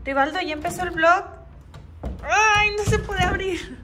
Rivaldo, ¿ya empezó el vlog? ¡Ay, no se puede abrir!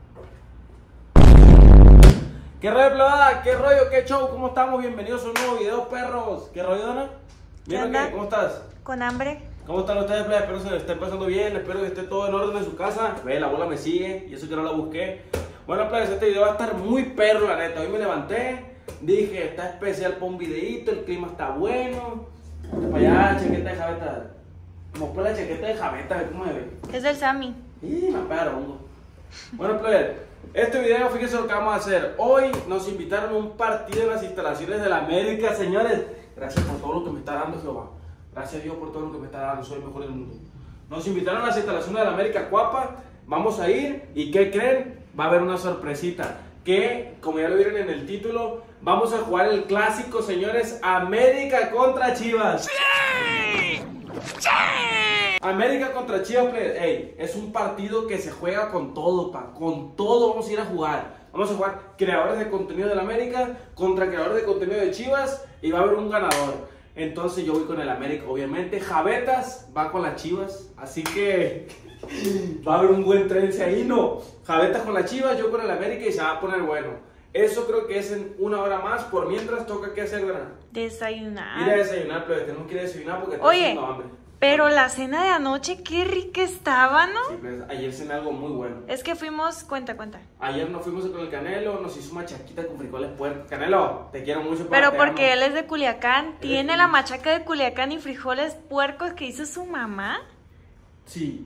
¿Qué rollo, plebada? ¿Qué rollo? ¿Qué show? ¿Cómo estamos? Bienvenidos a un nuevo video, perros. ¿Qué rollo, Dana? ¿Qué onda? ¿Cómo estás? ¿Con hambre? ¿Cómo están ustedes, plebada? Espero que se les esté pasando bien. Espero que esté todo en orden en su casa. Ve, la bola me sigue y eso que no la busqué. Bueno, plebada, este video va a estar muy perro, la neta. Hoy me levanté, dije, está especial para un videito, el clima está bueno. Para allá, chaqueta de javeta. Como por la chaqueta de javeta, ve cómo me ve. Es del Sammy. Y me apagaron, hongo. Bueno, plebada, este video, fíjense lo que vamos a hacer. Hoy nos invitaron a un partido en las instalaciones de la América, señores. Gracias por todo lo que me está dando, Jehová. Gracias a Dios por todo lo que me está dando, soy el mejor del mundo. Nos invitaron a las instalaciones de la América Cuapa. Vamos a ir y ¿qué creen? Va a haber una sorpresita. Que, como ya lo vieron en el título, vamos a jugar el clásico, señores. América contra Chivas. ¡Sí! ¡Sí! América contra Chivas, ey, es un partido que se juega con todo, con todo vamos a ir a jugar. Vamos a jugar creadores de contenido de la América contra creadores de contenido de Chivas y va a haber un ganador. Entonces yo voy con el América, obviamente. Javetas va con las Chivas, así que va a haber un buen trance ahí, ¿no? Javetas con las Chivas, yo con el América y se va a poner bueno. Eso creo que es en una hora más. Por mientras toca, ¿qué hacer, ¿verdad? Desayunar. Ir a desayunar, pero tenemos que ir a desayunar porque Oye, haciendo hambre. Pero la cena de anoche, qué rica estaba, ¿no? Sí, pues, ayer cené algo muy bueno. Es que fuimos, cuenta. Ayer nos fuimos con el Canelo, nos hizo machaquita con frijoles puercos. Canelo, te quiero mucho. Pero porque él es de Culiacán, tiene la machaca de Culiacán y frijoles puercos que hizo su mamá. Sí.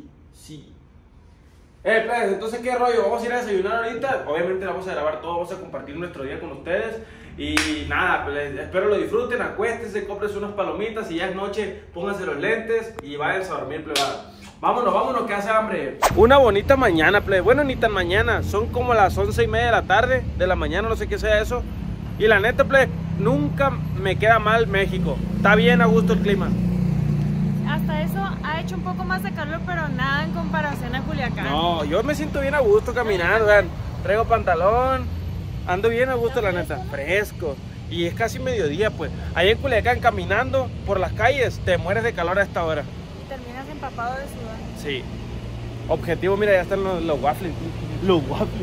Pues, entonces, ¿qué rollo? Vamos a ir a desayunar ahorita. Obviamente vamos a grabar todo, vamos a compartir nuestro día con ustedes. Y nada, pues, espero lo disfruten, acuéstense, cómprense unas palomitas y ya es noche, pónganse los lentes y váyanse a dormir, plebada. Vámonos, que hace hambre. Una bonita mañana, plebe. Bueno, ni tan mañana, son como las 11:30 de la tarde, de la mañana, no sé qué sea eso. Y la neta, plebe, nunca me queda mal México. Está bien a gusto el clima. Hasta eso ha hecho un poco más de calor, pero nada en comparación a Culiacán. No, yo me siento bien a gusto caminando, vean. Traigo pantalón, ando bien a gusto, la neta, fresco. Y es casi mediodía, pues. Ahí en Culiacán, caminando por las calles, te mueres de calor a esta hora. Y terminas empapado de sudor. Sí. Objetivo, mira, ya están los waffles. Los waffles.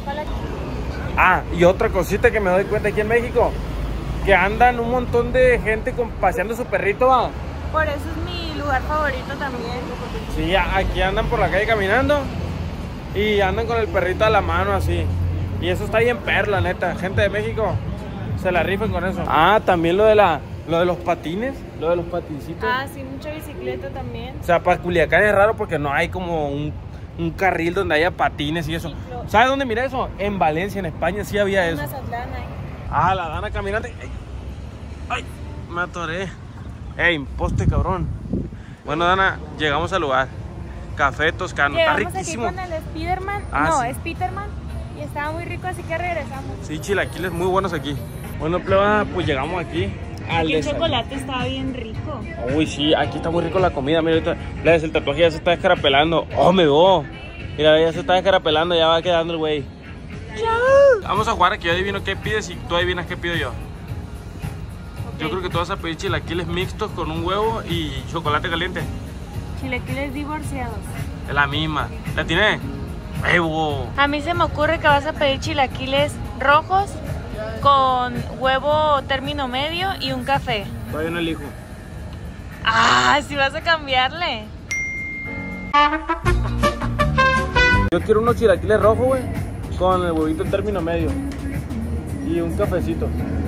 Ah, y otra cosita que me doy cuenta aquí en México, que andan un montón de gente paseando su perrito, ¿va? Por eso es mi lugar favorito también. Sí, aquí andan por la calle caminando y andan con el perrito a la mano así. Y eso está bien perla, neta. Gente de México se la rifan con eso. Ah, también lo de los patines, lo de los patincitos. Ah, sí, mucha bicicleta también. O sea, para Culiacán es raro porque no hay como un carril donde haya patines y eso. Sí, ¿Sabes dónde miré eso? En Valencia, en España sí había eso. Mazatlán ahí. Ah, la Dana caminante. Ay, me atoré. Ey, poste, cabrón. Bueno, Dana, llegamos al lugar. Café Toscano, está riquísimo. Aquí con el Spiderman. Ah, no, sí. es Peterman. Y estaba muy rico, así que regresamos. Sí, chilaquiles muy buenos aquí. Bueno, pleba, pues llegamos aquí al Aquí el desayuno. chocolate estaba bien rico. Uy, sí, aquí está muy rico la comida. Mira, ahorita el tatuaje ya se está descarapelando. Oh, me veo. Mira, ya se está descarapelando, ya va quedando el güey. Vamos a jugar aquí, yo adivino qué pides y tú adivinas qué pido yo. Yo creo que tú vas a pedir chilaquiles mixtos con un huevo y chocolate caliente. Chilaquiles divorciados. Es la misma. ¿La tiene? ¡Huevo! A mí se me ocurre que vas a pedir chilaquiles rojos con huevo término medio y un café. Todavía no elijo. Ah, sí vas a cambiarle. Yo quiero unos chilaquiles rojos, güey, con el huevito en término medio. Y un cafecito.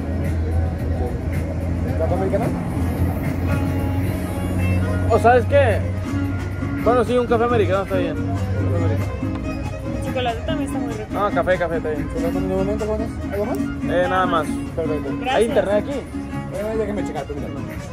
¿Café americano? ¿O sabes qué? Bueno, sí, un café americano está bien. El chocolate también está muy rico. No, café está bien. ¿Algo más? Nada más. Perfecto. Gracias. ¿Hay internet aquí? Déjame checar primero.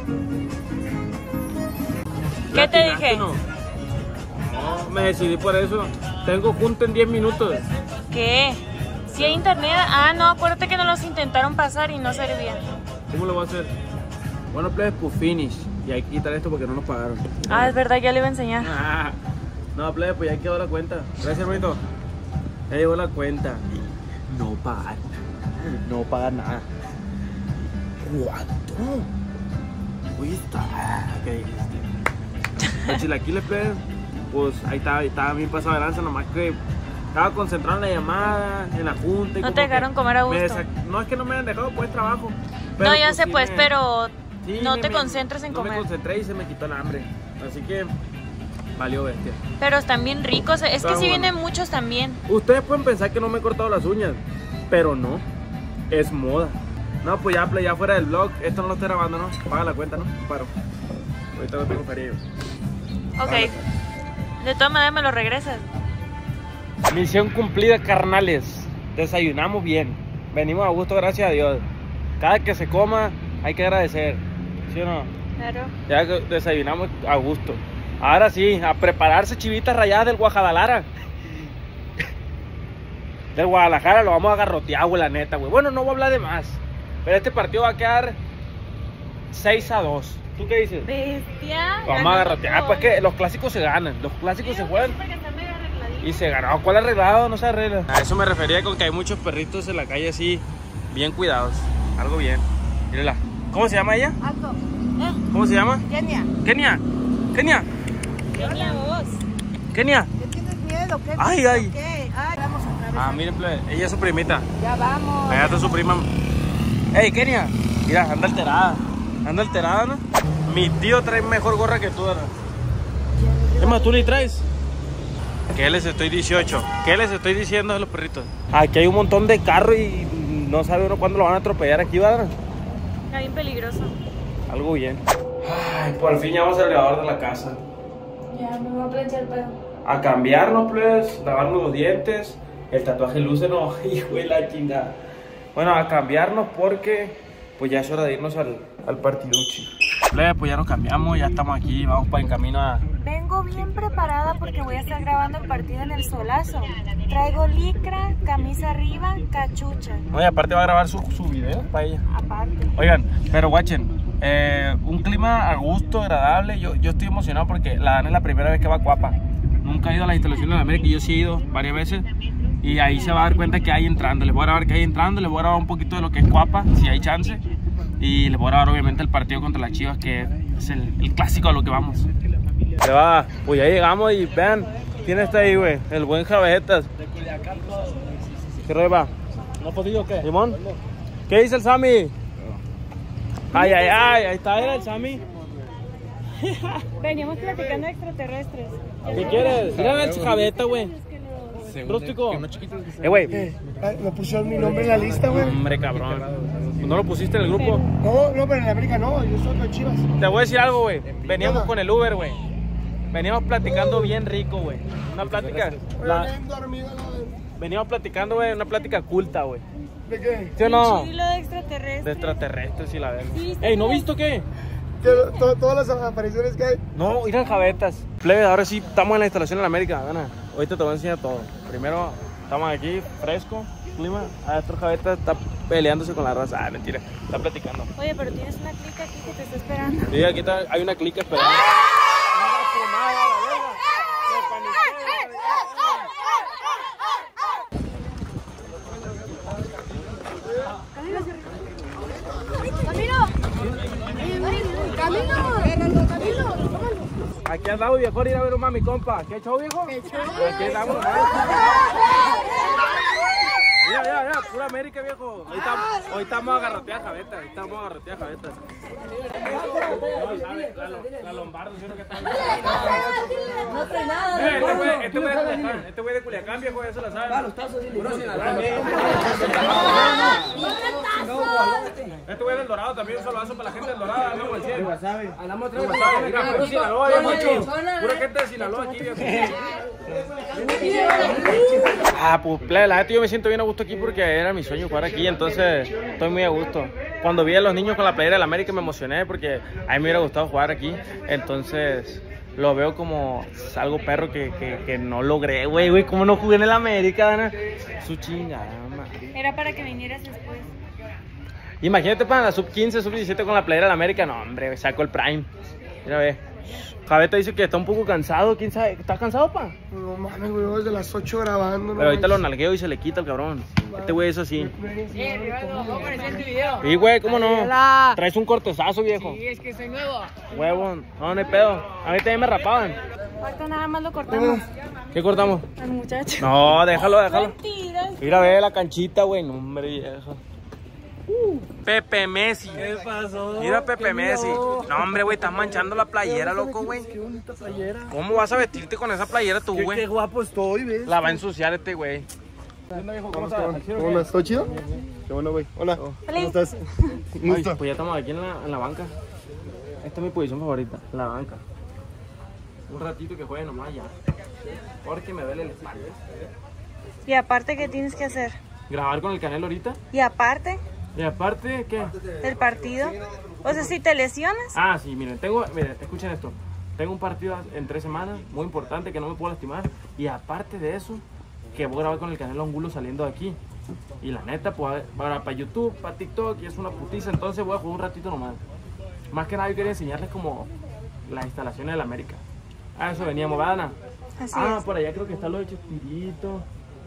¿Qué te dije? No, me decidí por eso. Tengo junto en 10 minutos. ¿Qué? ¿Sí hay internet? Ah, no, acuérdate que no los intentaron pasar y no servían. ¿Cómo lo voy a hacer? Bueno, plebes, pues finish. Y hay que quitar esto porque no nos pagaron. Ah, es verdad, ya le iba a enseñar. Ah, no, plebe, pues ya quedó la cuenta. Gracias, hermanito. Ya llegó la cuenta. No pagar. No pagar nada. ¿Cuánto? Uy, está. ¿Qué dijiste? Los chilaquiles, pues ahí estaba bien pasado de lanza, nomás que estaba concentrado en la llamada, en la junta. Y no te dejaron comer a gusto. No es que no me hayan dejado pues trabajo. Pero, no, ya pues, sé pues, pero sí, no te concentres en comer. No me concentré y se me quitó el hambre. Así que valió bestia. Pero están bien ricos, es que sí vienen muchos también. Ustedes pueden pensar que no me he cortado las uñas, pero no, es moda. No, pues ya fuera del vlog, esto no lo estoy grabando, ¿no? Paga la cuenta, ¿no? Paro. Ahorita no tengo feria. Ok, de todas maneras me lo regresas. Misión cumplida, carnales. Desayunamos bien, venimos a gusto, gracias a Dios. Cada que se coma hay que agradecer, ¿sí o no? Claro. Ya desayunamos a gusto. Ahora sí, a prepararse chivitas rayadas del Guadalajara. Del Guadalajara lo vamos a garrotear, güey, la neta, güey. Bueno, no voy a hablar de más. Pero este partido va a quedar 6-2. ¿Tú qué dices? Bestia. Lo vamos a garrotear. Pues que los clásicos se ganan. Los clásicos se juegan. Y se ganó. ¿Cuál arreglado? No se arregla. A eso me refería con que hay muchos perritos en la calle así, bien cuidados. Algo bien. Mírala. ¿Cómo se llama ella? Alto. ¿Cómo se llama? Kenia. Kenia. Kenia. Kenia, vos. Kenia. ¿Qué tienes miedo? ¿Qué? Ay, ay. ¿Qué? Ay, vamos otra vez. Ah, miren, ella es su primita. Ya vamos. Allá está su prima. Ey, Kenia. Mira, anda alterada. Anda alterada, ¿no? Mi tío trae mejor gorra que tú, ¿no? Es más, tú ni traes. ¿Qué les estoy 18? ¿Qué les estoy diciendo a los perritos? Aquí hay un montón de carros y no sabe uno cuándo lo van a atropellar aquí, ¿verdad? Está bien peligroso. Algo bien. Ay, por fin ya vamos al elevador de la casa. Ya, me voy a planchar el pelo. A cambiarnos, pues, lavarnos los dientes. El tatuaje luce, no, hijo de la chingada. Bueno, a cambiarnos porque pues ya es hora de irnos al partiduchi. Pues ya nos cambiamos, ya estamos aquí, vamos para en camino a... Vengo bien preparada porque voy a estar grabando el partido en el solazo. Traigo licra, camisa arriba, cachucha. No, y aparte va a grabar su video para ella. Aparte. Oigan, pero guachen, un clima a gusto, agradable. Yo estoy emocionado porque la Dana es la primera vez que va a Cuapa. Nunca ha ido a las instalaciones de la América, yo sí he ido varias veces. Y ahí se va a dar cuenta que hay entrando. Les voy a grabar que hay entrando, les voy a grabar un poquito de lo que es Cuapa, si hay chance. Y les voy a grabar obviamente el partido contra las Chivas, que es el clásico a lo que vamos. Se va, pues ya llegamos y vean, ¿quién está ahí, güey? El buen Javetas. ¿Qué rollo va? ¿No has podido qué? ¿Limón? ¿Qué dice el Sammy? Ay, ahí está el Sammy. Veníamos platicando de extraterrestres. ¿Qué quieres? Mira el Javeta, güey. Rústico. Güey. Me pusieron mi nombre en la lista, güey. Hombre, cabrón. ¿No lo pusiste en el grupo? No, pero en América no, yo soy con Chivas. Te voy a decir algo, güey. Veníamos con el Uber, güey. Veníamos platicando bien rico, güey. Una plática. Veníamos platicando, güey, una plática culta, güey. ¿De qué? ¿Sí o no? Chilo de extraterrestres. De extraterrestres y la verga. Sí, Ey, ¿no visto qué? Todas las apariciones que hay. No, ir al Javetas. Plebe, ahora sí estamos en la instalación de la América, Ana. Ahorita te voy a enseñar todo. Primero, estamos aquí, fresco, clima. Nuestro Javetas está peleándose con la raza. Ah, mentira, está platicando. Oye, pero tienes una clica aquí que te está esperando. Sí, aquí está, hay una clica esperando. Aquí andamos, viejo, ir a ver un mami, compa. ¿Qué show, viejo? ¿Qué show? Aquí andamos, Mira, pura América, viejo. Hoy estamos a garrotear Javeta. La Lombardo, ¿sí que está? No trae nada. Este güey de Culiacán, viejo, eso lo sabe. Este güey del Dorado también, un saludazo para la gente del Dorado. Andamos al 100. Andamos otra vez. Mira, puro Sinaloa, viejo. Pura gente de Sinaloa aquí, viejo. Ah, pues la neta yo me siento bien a gusto aquí porque era mi sueño jugar aquí, entonces estoy muy a gusto. Cuando vi a los niños con la playera del América me emocioné porque a mí me hubiera gustado jugar aquí, entonces lo veo como algo perro que no logré, güey, como no jugué en el América, Dana. Su chingada, madre. Era para que vinieras después. Imagínate para la sub-15, sub-17 con la playera del América, no, hombre, saco el Prime. Mira, ve, Javeta dice que está un poco cansado, ¿quién sabe? ¿Estás cansado, pa? No mames, güey, desde las 8 grabando. Pero ahorita lo nalgueo y se le quita el cabrón. Este güey es así. Sí, güey, ¿cómo no? Traes un cortezazo, viejo. Sí, es que soy nuevo. Huevo, no hay pedo. A mí también me rapaban. Ahorita nada más lo cortamos. ¿Qué cortamos? Al muchacho. No, déjalo. Mentiras. Mira, ve la canchita, güey. No, hombre, viejo. Pepe Messi. ¿Qué pasó? Mira Pepe Messi. miró? No, hombre, güey, estás manchando la playera, loco, güey. Qué bonita playera. ¿Cómo vas a vestirte con esa playera tú, Qué güey? guapo estoy, ¿ves? La va a ensuciar este güey. ¿Cómo estás? ¿Todo chido? Qué bueno, güey. Hola. ¿Cómo estás? Ay, pues ya estamos aquí en la banca. Esta es mi posición favorita, la banca. Un ratito que juegue nomás ya. Porque me duele el espalda. Y aparte, ¿qué tienes que hacer? Grabar con el Canelo ahorita. Y aparte, Y aparte, ¿qué? del partido. O sea, si te lesionas. Ah, sí, miren, escuchen esto. Tengo un partido en 3 semanas, muy importante, que no me puedo lastimar. Y aparte de eso, que voy a grabar con el Canelo Angulo saliendo de aquí. Y la neta, pues, para YouTube, para TikTok, y es una putiza, entonces voy a jugar un ratito nomás. Más que nada yo quería enseñarles como las instalaciones de la América. A eso veníamos, ¿verdad, Ana? Así es. Por allá creo que está lo de Chespirito.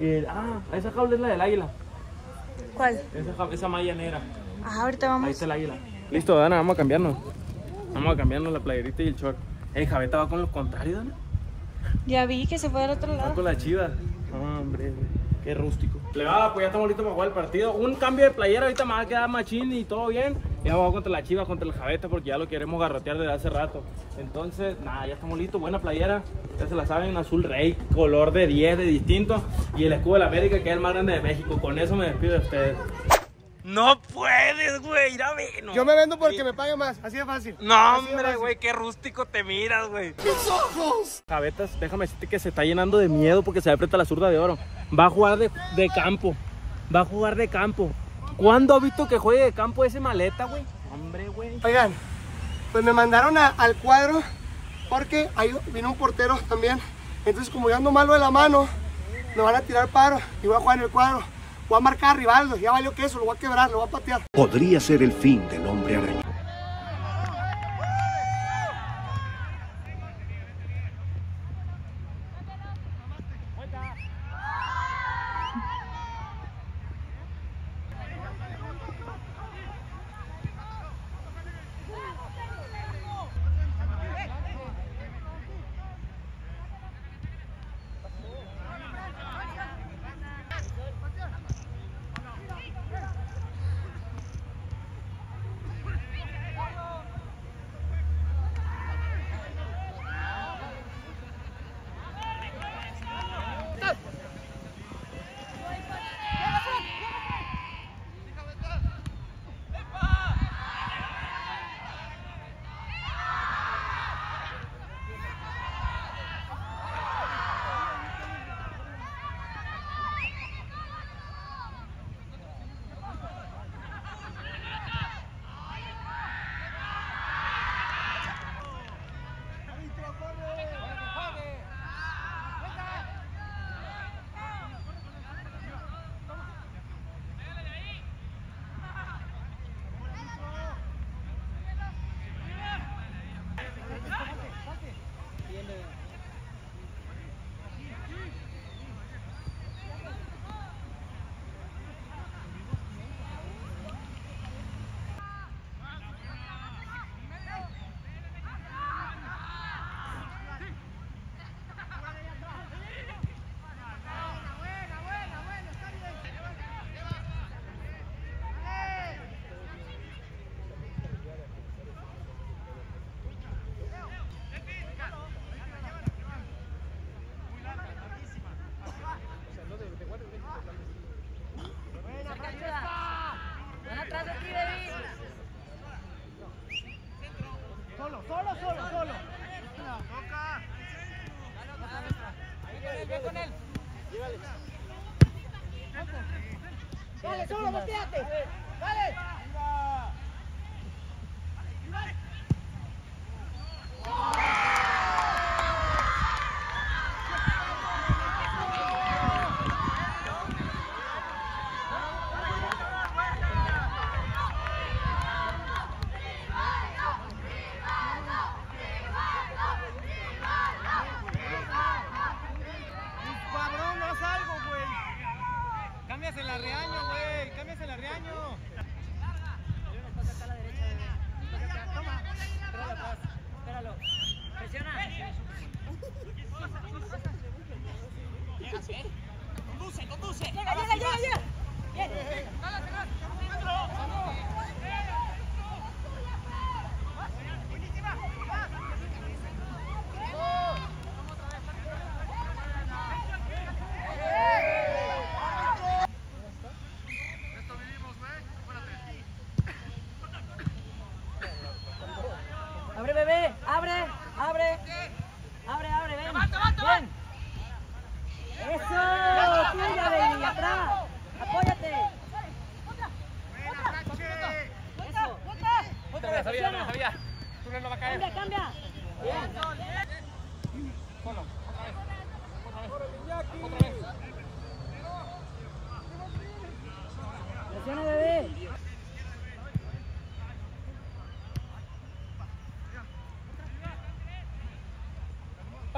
Esa jaula es la del águila. ¿Cuál? Esa malla negra. Ajá, ahorita Ahí vamos. está el águila. Listo, Dana, vamos a cambiarnos. Vamos a cambiarnos la playerita y el short. El Javeta va con los contrarios, Dana. Ya vi que se fue del otro Va lado. con la chiva. Hombre, qué rústico. Le va, pues ya estamos listos para jugar el partido. Un cambio de playera, ahorita me va a quedar machín y todo bien. Ya vamos contra la chiva, contra el Javeta, porque ya lo queremos garrotear desde hace rato. Entonces, nada, ya estamos listos. Buena playera. Ya se la saben, azul rey, color de 10, de distinto. Y el escudo de la América, que es el más grande de México. Con eso me despido de ustedes. No puedes, güey, ir a ver. No. Yo me vendo porque me paguen más, así de fácil. No, Así de hombre, fácil. güey, qué rústico te miras, güey. ¡Mis ojos! Javetas, déjame decirte que se está llenando de miedo porque se aprieta la zurda de oro. Va a jugar de campo. Va a jugar de campo. ¿Cuándo has visto que juegue de campo ese maleta, güey? Hombre, güey. Oigan, pues me mandaron al cuadro porque ahí vino un portero también. Entonces, como yo ando malo de la mano, me van a tirar paro y voy a jugar en el cuadro. Voy a marcar a Rivaldo, ya valió que eso, lo voy a quebrar, lo voy a patear. Podría ser el fin del hombre araña. Dale, solo, volteate. Dale.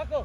Paco.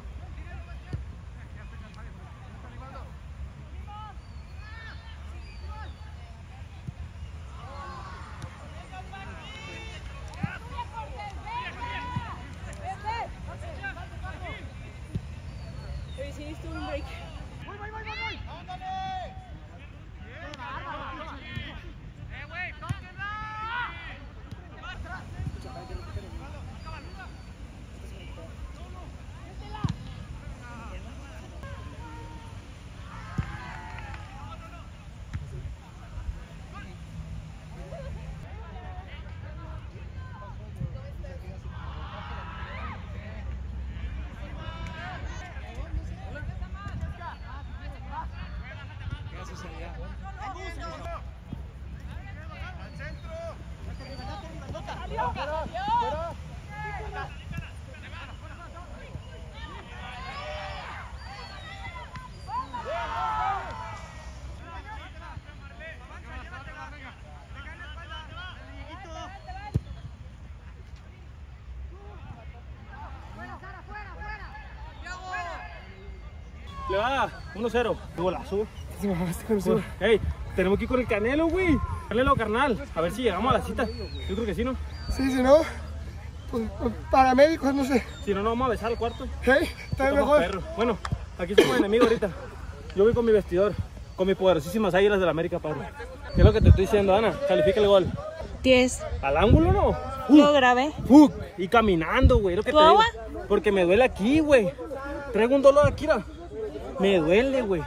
Le va 1-0. Golazo. Ey, tenemos que ir con el Canelo, güey. Canelo, carnal. A ver si llegamos a la cita. Yo creo que sí, ¿no? Sí, si no, pues paramédicos, no sé. Si no, nos vamos a besar al cuarto. Hey, está mejor. Perro. Bueno, aquí somos enemigos ahorita. Yo voy con mi vestidor, con mis poderosísimas águilas de la América, Pablo. ¿Qué es lo que te estoy diciendo, Ana? Califica el gol. 10. ¿Al ángulo no? Lo grabé. Y caminando, güey. Lo que ¿Tu te digo. agua? Porque me duele aquí, güey. Traigo un dolor aquí, mira. Me duele, güey.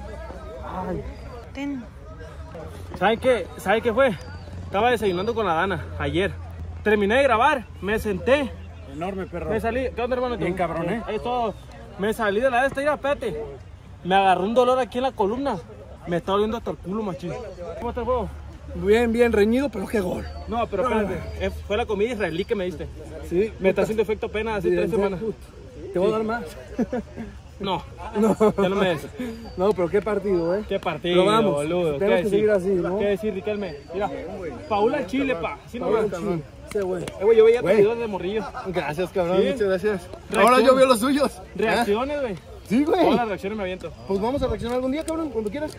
Ten. ¿Saben qué? ¿Saben qué fue? Estaba desayunando con la Dana ayer. Terminé de grabar, me senté. Enorme, perro. Me salí. ¿Qué onda, hermano? Bien cabrón, ¿eh? Ahí todo. Me salí de la de esta, mira, espérate. Me agarró un dolor aquí en la columna. Me está doliendo hasta el culo, machín. ¿Cómo está el juego? Bien reñido, pero qué gol. No, pero espérate. Fue la comida israelí que me diste. Sí. Me está haciendo efecto apenas hace 3 semanas. Te voy a dar más. No, No. ya no me des. No, pero qué partido, ¿eh? Qué partido, Pero vamos, boludo. tenemos que seguir así, ¿no? ¿Qué decir, Riquelme? Mira, Paula al Chile, pa. Sí, no, Paula, cabrón. sí, güey. Güey, yo veía tus Güey. videos de morrillo. Gracias, cabrón. ¿Sí? Muchas gracias. Reacción. Ahora yo veo los suyos. Reacciones, güey. Sí, güey. Todas las reacciones me aviento. Pues vamos a reaccionar algún día, cabrón, cuando quieras.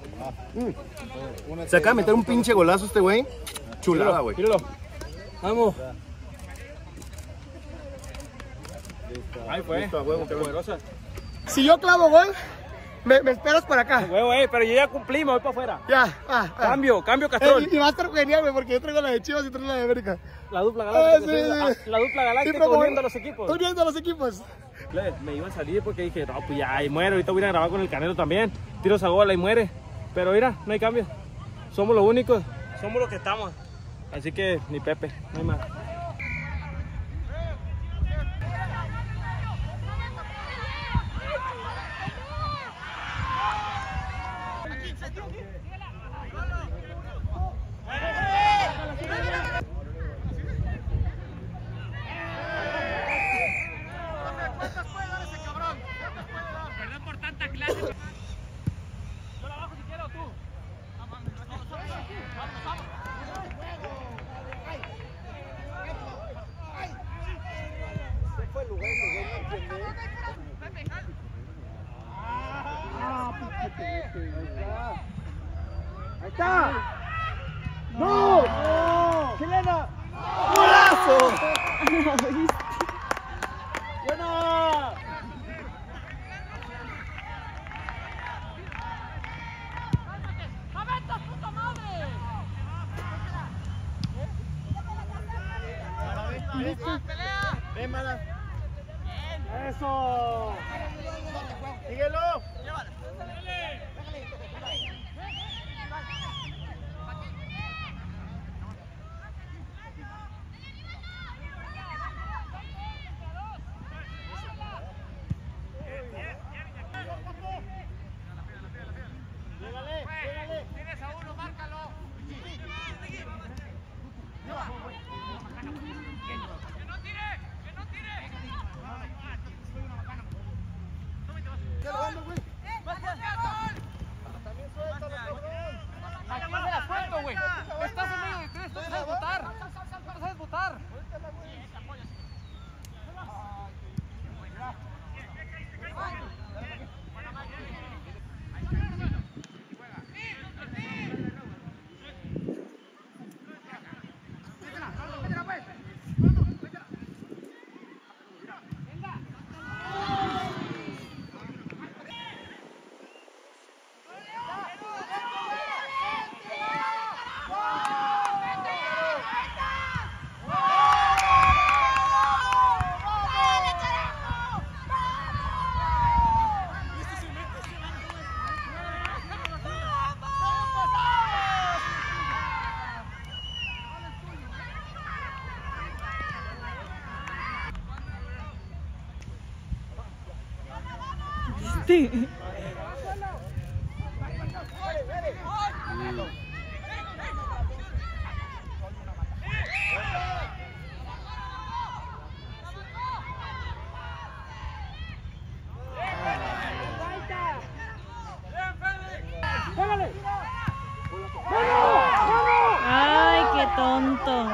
Se acaba de meter un pinche golazo este güey. Chulada, güey. Míralo. Vamos. Ahí fue. Listo, a huevo, Qué poderosa. Si yo clavo gol, me esperas por acá. Güey, pero yo ya cumplí, me voy para afuera. Ya, Cambio, Castrol. Y va a estar genial, güey, porque yo traigo la de Chivas y traigo la de América. La dupla galáctica. Sí. La dupla galáctica Sí, pero uniendo a los equipos. Uniendo a los equipos. Me iba a salir porque dije, no, pues ya, ahí muere. Ahorita voy a ir a grabar con el Canelo también. Tiros a gol, ahí muere. Pero mira, no hay cambio. Somos los únicos. Somos los que estamos. Así que ni Pepe, no hay más. Ahí está. ¡No! ¡Chilena! ¡Golazo! ¡Buena! ¡Ven, mala! ¡Eso! ¡Síguelo! Tienes a uno, márcalo. Que no tire. ¿Qué lo vendo, güey? También suéltalo, cabrón. Sí. Ay, qué tonto.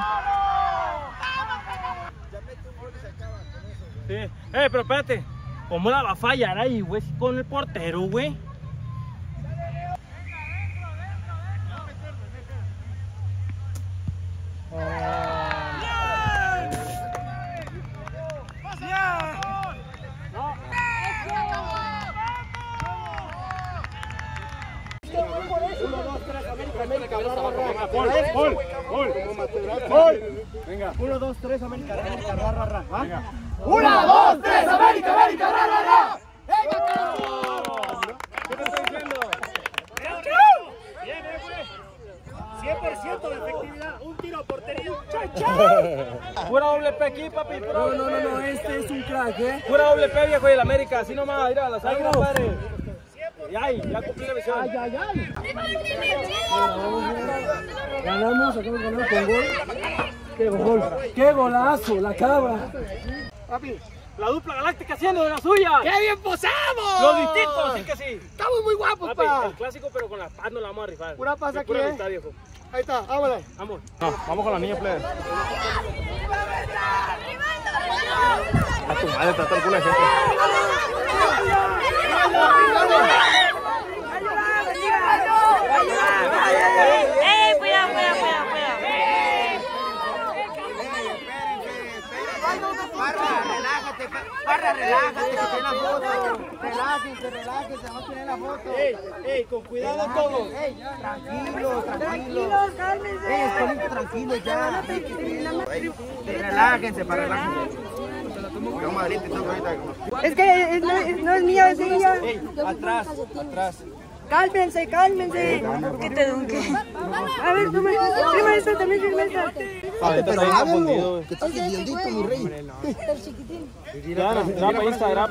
Sí. Pero espérate, ¿cómo la va a fallar ahí, güey? Con el portero, güey. Gol. Venga. 1, 2, 3, América, ra, ra, ra. Venga. 1, 2, 3, América, América, ra, ra, ra. ¡Venga, ¿Qué te estoy diciendo? Bien, güey. 100% de efectividad. Un tiro a portería. Pura doble P aquí, papi. No, este es un crack, Pura doble P, viejo, y el América. Así nomás, mira, las águilas, padre. Y ay, ya cumplí la misión. Ay. Ganamos, acabamos de ganar con gol. ¡Qué gol! ¡Qué golazo! La cabra. Papi, La dupla galáctica haciendo de la suya. ¡qué bien posamos! Los distintos, sí que sí. Estamos muy guapos, Papi, pa. el clásico, pero con la paz no la vamos a rifar. Pura paz aquí, Pura amistad, viejo. Ahí está, vámonos. Vamos. No, vamos con la niña, plebe. A tu madre, trata el culo de gente. Cuidado. Relájate, que tiene la foto. Relájense, no tiene la foto. Ey, con cuidado todos. Tranquilos, cálmense. Tranquilos ya. Relájense, para relájense. Es que no es mía, es de ella. Atrás. Cálmense. Que te dunque. A ver, firma esta, también firma esta. Pero háganlo. Que estás idiotito, mi rey. Claro, para Instagram.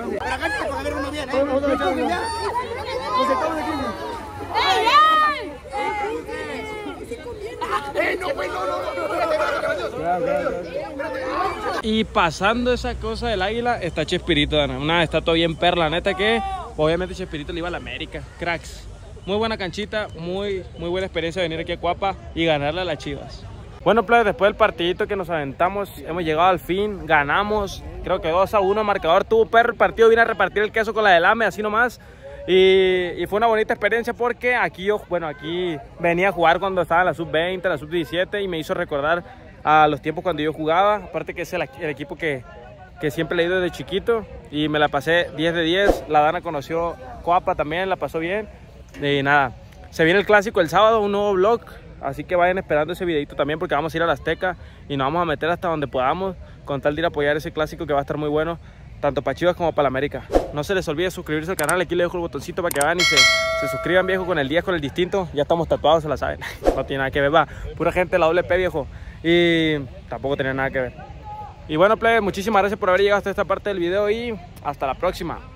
Y pasando esa cosa del águila está Chespirito, una estatua bien perla, neta que obviamente Chespirito le iba a la América, cracks. Muy buena canchita, muy buena experiencia venir aquí a Cuapa y ganarle a las Chivas. Bueno, pues después del partidito que nos aventamos, hemos llegado al fin, ganamos, creo que 2-1, marcador tuvo perro el partido, vine a repartir el queso con la del AME, así nomás. Y fue una bonita experiencia porque aquí venía a jugar cuando estaba en la sub-20, la sub-17 y me hizo recordar a los tiempos cuando yo jugaba. Aparte que es el equipo que siempre he ido desde chiquito y me la pasé 10 de 10. La Dana conoció Coapa también, la pasó bien. Y nada, se viene el clásico el sábado, un nuevo vlog. Así que vayan esperando ese videito también porque vamos a ir a la Azteca y nos vamos a meter hasta donde podamos con tal de ir a apoyar ese clásico que va a estar muy bueno, tanto para Chivas como para la América. No se les olvide suscribirse al canal, aquí les dejo el botoncito para que vayan y se suscriban, viejo, con el 10, con el distinto. Ya estamos tatuados, se la saben. No tiene nada que ver, va. Pura gente de la doble P, viejo. Y tampoco tenía nada que ver. Y bueno, plebe, muchísimas gracias por haber llegado hasta esta parte del video y hasta la próxima.